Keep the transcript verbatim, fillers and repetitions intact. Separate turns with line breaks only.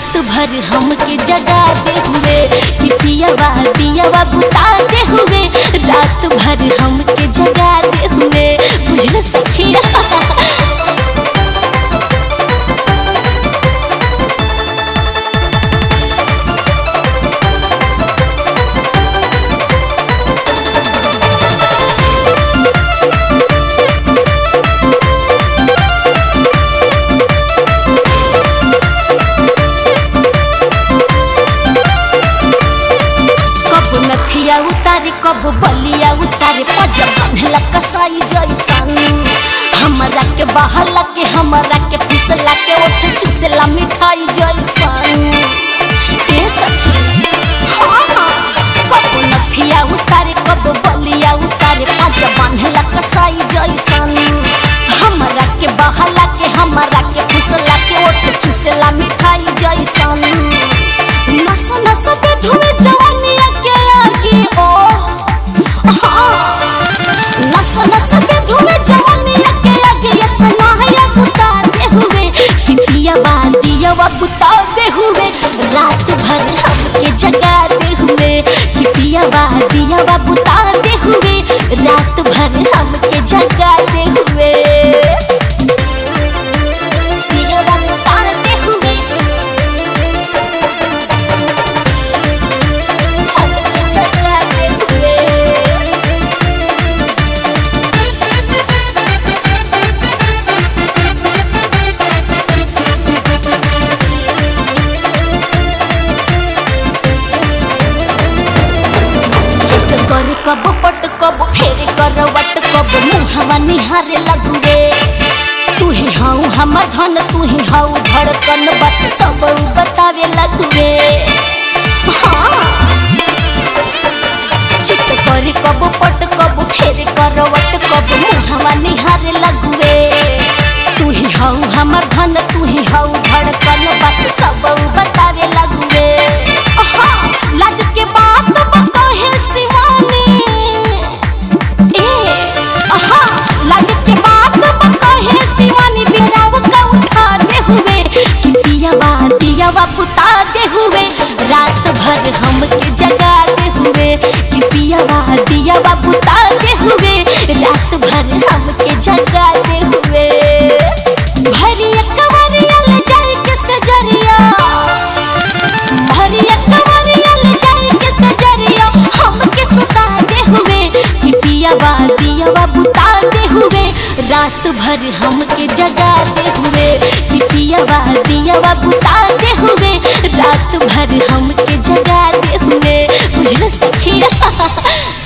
रात भर हमके जगाते हुए कि पियावा पियावा बुताते हुए रात भर हमके जगाते हुए बुझल सखिया। नथिया उतारे कब बलिया उतारे पजला कसाई जैसन हमरा के बहला के हमरा के फिसला के ओठ चुसला मिठाई जैसन। ए सखी हाँ कब नथिया उतारे कब बलिया उतारे पजला कसाई जैसन हमरा के बहला के हमरा के फिसला के ओठ चुसला मिठाई जैसन। नस नस पे धुए जवानिया के आगे ओ हाँ नस नस पे धुए जवानिया के आगे इतना है बुताते हुए कि पियावा दियावा बुताते हुए रात भर हमके जगाते हुए कि पियावा दियावा बुताते हुए रात भर हमके जगाते हुए पियावा बुताते हुए करे कब पट कब फेरे करवट कब मुहवा निहारे लगुए तू ही हाउ हमर धन तू ही हाउ धड़कन बात सब बतावे लगुए। हाँ चित करे कब पट कब फेरे करवट कब मुहवा निहारे लगुए तू ही हाउ हमर धन तू ही हाउ धड़कन बात सब बतावे लगुए। हाँ लाज के बात कहे शिवानी ए हाँ लाज के बात कहे शिवानी बेराव का उठाते हुए कि पियावा दियावा बुताते हुए रात भर हमके जगाते हुए कि पियावा दियावा बुताते हुए रात भर हमके जगाते हुए। भरिया कवरिया ले जाए के सजरिया भरिया कवरिया ले जाए के सजरिया हमके सुताते हुए कि पियावा दियावा बुताते हुए रात भर हमके जगाते हुए कि पियावा दियावा बुताते हुए रात भर हमके जगाते हुए बुझल सखिया।